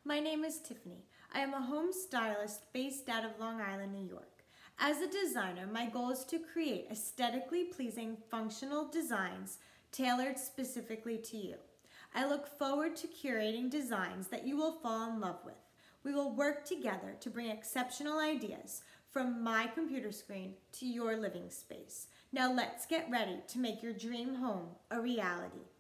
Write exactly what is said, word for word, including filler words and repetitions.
My name is Tiffany. I am a home stylist based out of Long Island, New York. As a designer, my goal is to create aesthetically pleasing, functional designs tailored specifically to you. I look forward to curating designs that you will fall in love with. We will work together to bring exceptional ideas from my computer screen to your living space. Now let's get ready to make your dream home a reality.